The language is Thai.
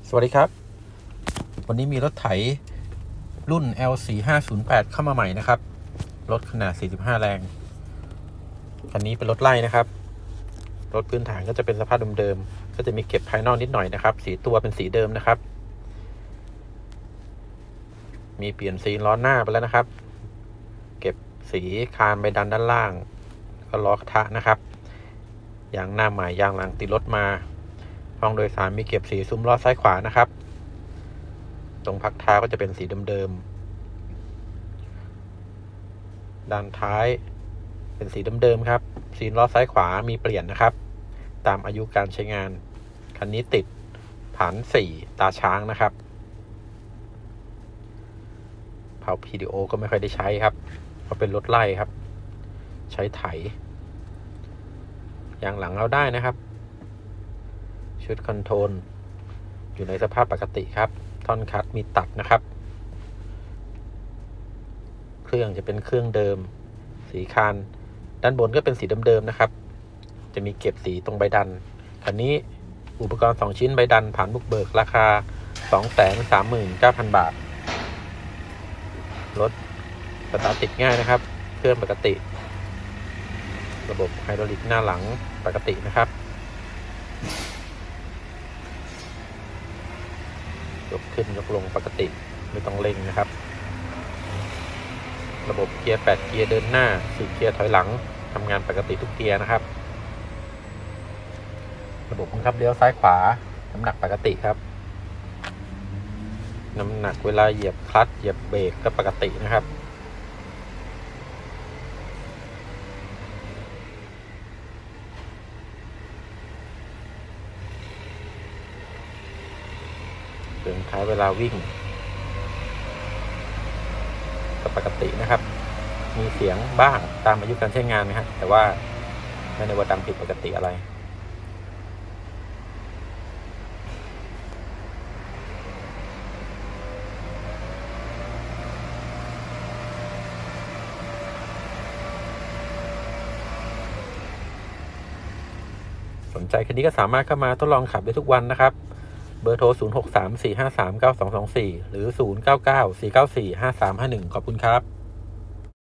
สวัสดีครับวันนี้มีรถไถรุ่น L4508 เข้ามาใหม่นะครับรถขนาด45แรงคันนี้เป็นรถไล่นะครับรถพื้นฐานก็จะเป็นสภาพเดิมๆก็จะมีเก็บภายนอกนิดหน่อยนะครับสีตัวเป็นสีเดิมนะครับมีเปลี่ยนซีนล้อหน้าไปแล้วนะครับเก็บสีคานใบดันด้านล่างก็ล้อกระทะนะครับยางหน้าใหม่ยางหลังติดรถมาห้องโดยสารมีเก็บสีซุ้มล้อซ้ายขวานะครับตรงพักเท้าก็จะเป็นสีเดิมๆด้านท้ายเป็นสีเดิมๆครับซีนล้อซ้ายขวามีเปลี่ยนนะครับตามอายุการใช้งานคันนี้ติดผัน4ตาช้างนะครับเผา PDO ก็ไม่ค่อยได้ใช้ครับเพราะเป็นรถไล่ครับใช้ไถยางหลังเราได้นะครับชุดคอนโทรลอยู่ในสภาพปกติครับท่อนคัดมีตัดนะครับเครื่องจะเป็นเครื่องเดิมสีคานด้านบนก็เป็นสีเดิมๆนะครับจะมีเก็บสีตรงใบดันคันนี้อุปกรณ์2ชิ้นใบดันผ่านบุกเบิกราคา 239,000 บาทรถสตาร์ทติดง่ายนะครับเครื่องปกติระบบไฮดรอลิกหน้าหลังปกตินะครับยกขึ้นยกลงปกติไม่ต้องเร่งนะครับระบบเกียร์8เกียร์เดินหน้า4เกียร์ถอยหลังทำงานปกติทุกเกียร์นะครับระบบบังคับเลี้ยวซ้ายขวาน้ำหนักปกติครับน้ำหนักเวลาเหยียบคลัตช์เหยียบเบรกก็ปกตินะครับเฟืองท้ายเวลาวิ่งก็ปกตินะครับมีเสียงบ้างตามอายุการใช้งานนะฮะแต่ว่าไม่ได้ว่าดังผิดปกติอะไรสนใจคันนี้ก็สามารถเข้ามาทดลองขับได้ทุกวันนะครับเบอร์โทร 0634539224 หรือ 0994945351 ขอบคุณครับ